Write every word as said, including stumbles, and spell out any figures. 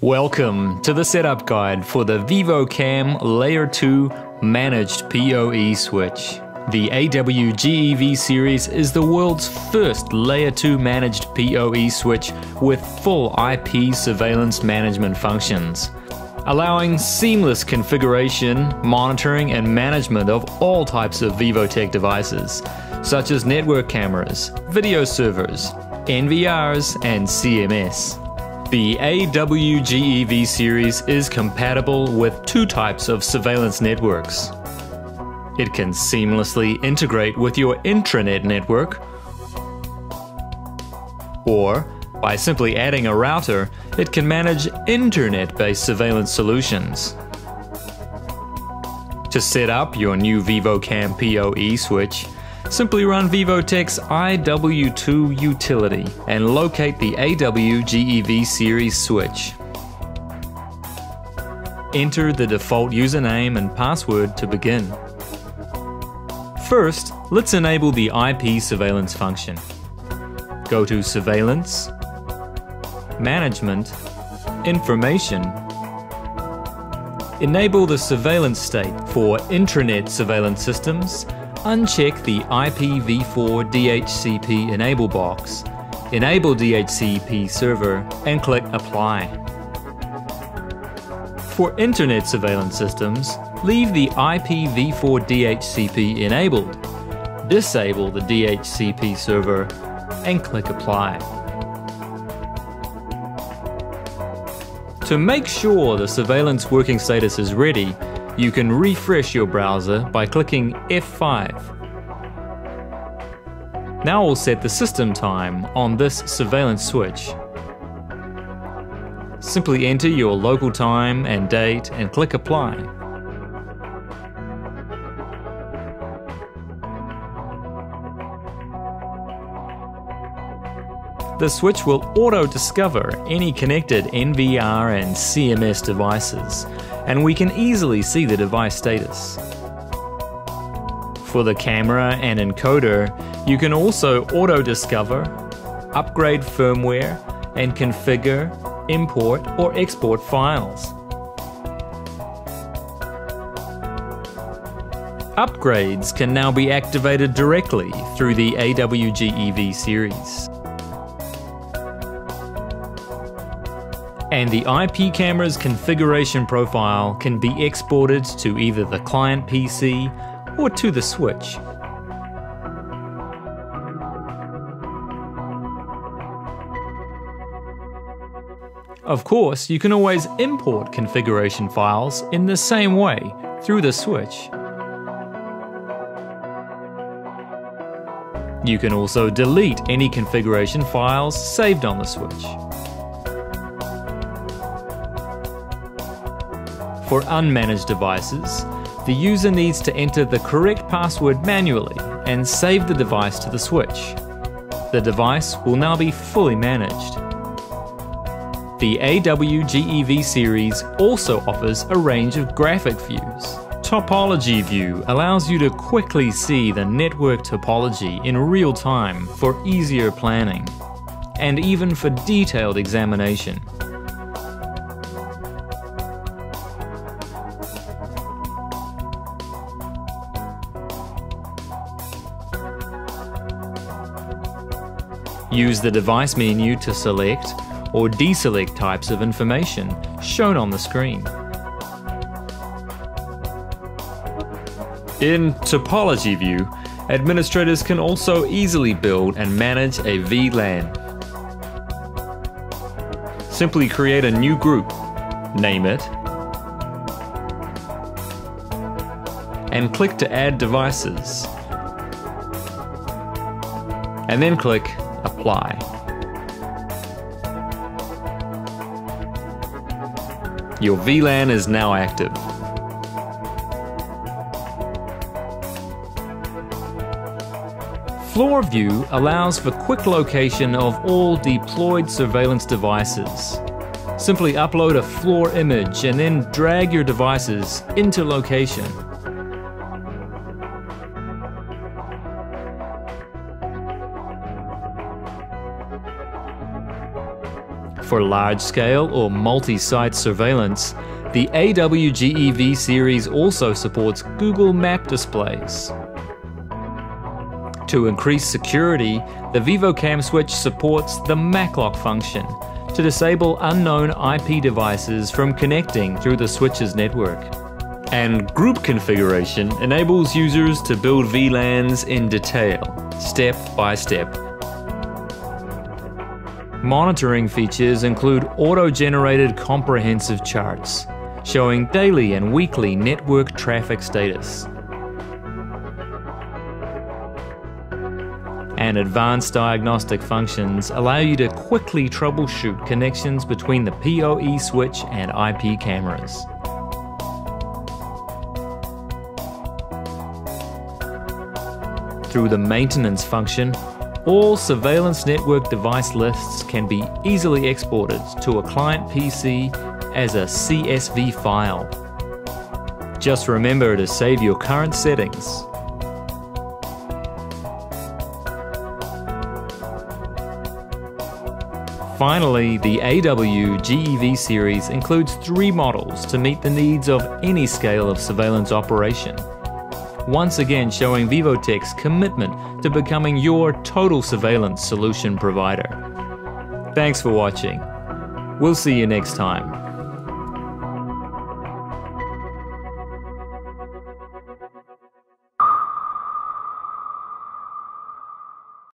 Welcome to the setup guide for the VivoCam Layer two Managed P O E switch. The A W G E V series is the world's first Layer two managed P O E switch with full I P surveillance management functions, allowing seamless configuration, monitoring and management of all types of VIVOTEK devices, such as network cameras, video servers, N V Rs and C M S. The A W G E V series is compatible with two types of surveillance networks. It can seamlessly integrate with your intranet network, or by simply adding a router, it can manage internet-based surveillance solutions. To set up your new VivoCam P O E switch, simply run VIVOTEK's I W two utility and locate the A W G E V series switch. Enter the default username and password to begin. First, let's enable the I P surveillance function. Go to Surveillance, Management, Information. Enable the surveillance state for intranet surveillance systems. Uncheck the I P v four D H C P enable box, enable D H C P server and click Apply. For internet surveillance systems, leave the I P v four D H C P enabled, disable the D H C P server and click Apply. To make sure the surveillance working status is ready, you can refresh your browser by clicking F five. Now we'll set the system time on this surveillance switch. Simply enter your local time and date and click Apply. The switch will auto-discover any connected N V R and C M S devices, and we can easily see the device status. For the camera and encoder, you can also auto-discover, upgrade firmware, and configure, import or export files. Upgrades can now be activated directly through the A W G E V series. And the I P camera's configuration profile can be exported to either the client P C or to the switch. Of course, you can always import configuration files in the same way through the switch. You can also delete any configuration files saved on the switch. For unmanaged devices, the user needs to enter the correct password manually and save the device to the switch. The device will now be fully managed. The A W G E V series also offers a range of graphic views. Topology View allows you to quickly see the network topology in real time for easier planning, and even for detailed examination. Use the device menu to select or deselect types of information shown on the screen. In Topology View, administrators can also easily build and manage a V LAN. Simply create a new group, name it, and click to add devices, and then click Apply. Your V LAN is now active. Floor View allows for quick location of all deployed surveillance devices. Simply upload a floor image and then drag your devices into location. For large-scale or multi-site surveillance, the A W G E V series also supports Google Map displays. To increase security, the VivoCam switch supports the MacLock function to disable unknown I P devices from connecting through the switch's network. And group configuration enables users to build V LANs in detail, step by step. Monitoring features include auto-generated comprehensive charts, showing daily and weekly network traffic status. And advanced diagnostic functions allow you to quickly troubleshoot connections between the PoE switch and I P cameras. Through the maintenance function, all surveillance network device lists can be easily exported to a client P C as a C S V file. Just remember to save your current settings. Finally, the A W G E V series includes three models to meet the needs of any scale of surveillance operation. Once again showing VivoTek's commitment to becoming your total surveillance solution provider. Thanks for watching. We'll see you next time.